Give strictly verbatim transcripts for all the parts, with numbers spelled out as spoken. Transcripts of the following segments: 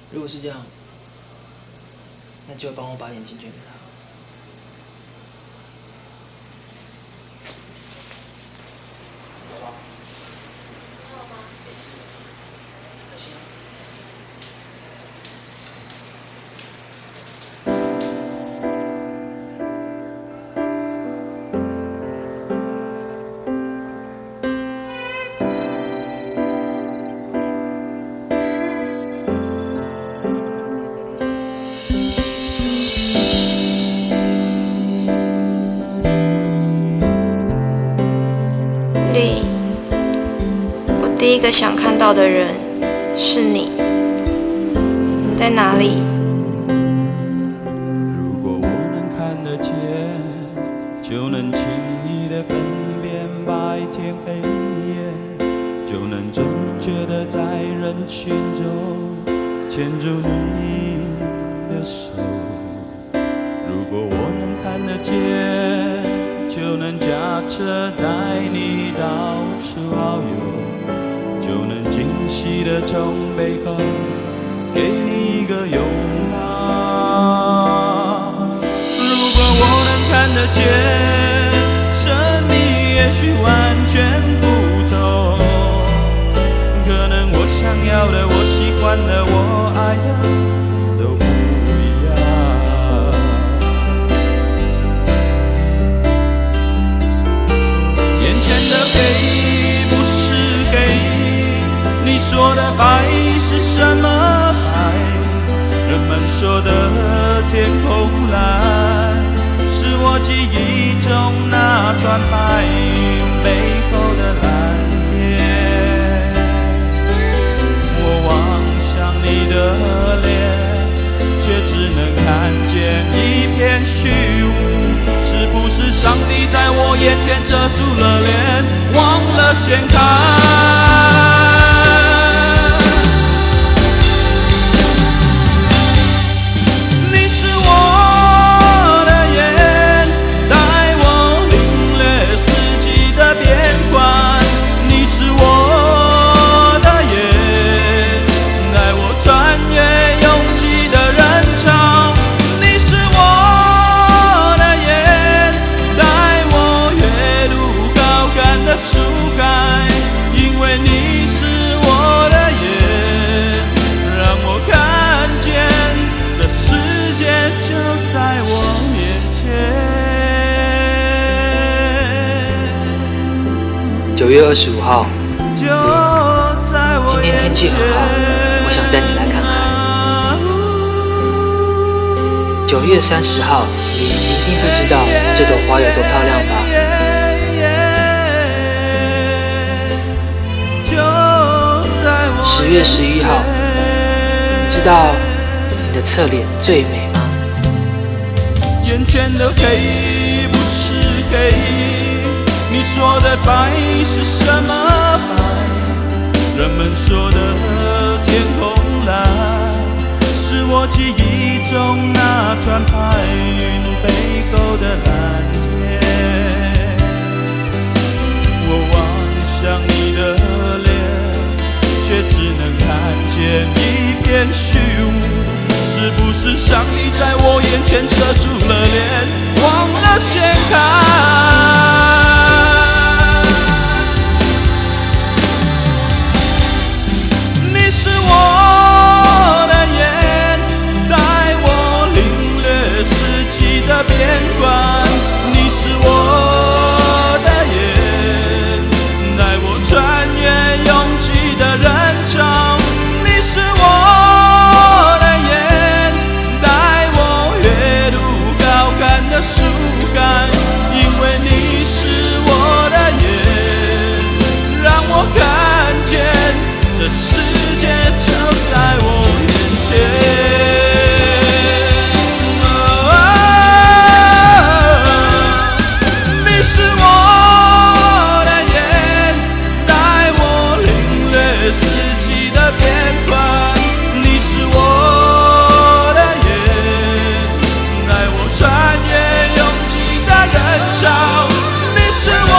如果是这样，那就帮我把眼镜捐给他。好不好？ 还好吗？ 没事，小心啊。 丽，我第一个想看到的人是你，你在哪里？ 如果我能看得见，就能轻易地分辨白天黑夜，就能准确地在人群中牵住你的手。如果我能看得见，就能驾车带你到处遨游，就能惊喜地从背后给你一个拥抱。如果我能看得见，生命也许完全不同，可能我想要的，我喜欢的，我爱的都不一样。眼前的黑不是黑，你说的白是什么白？人们说的天空蓝，是我记忆中那团白云背后的蓝天。我望向你的脸，却只能看见一片虚无。是不是上帝在我眼前遮住了脸，忘了掀开？ 九月二十五号，今天天气很好，我想带你来看海。九月三十号，你一定不知道这朵花有多漂亮吧？十月十一号，你知道你的侧脸最美吗？ 眼前的黑不是黑，你说的白是什么白？人们说的天空蓝，是我记忆中那团白云背后的蓝天。我望向你的脸，却只能看见一片虚无。是不是上帝在我眼前遮住了脸，忘了掀开？的边关，你是我的眼，带我穿越拥挤的人潮。你是我的眼，带我阅读高看的树干，因为你是我的眼，让我看见这世界就在我眼前。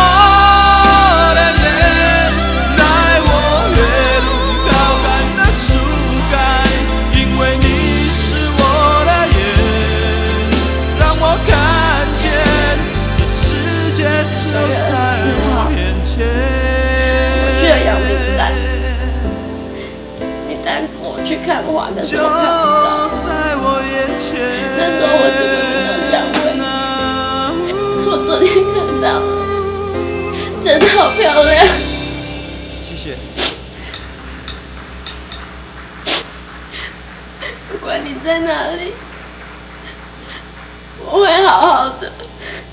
是个月二十四号，我去了阳明山，你带我去看花，可是我看不到。那时候我怎么没有想回？我昨天看到了，真的好漂亮。 谢谢。 不管你在哪里，我会好好的。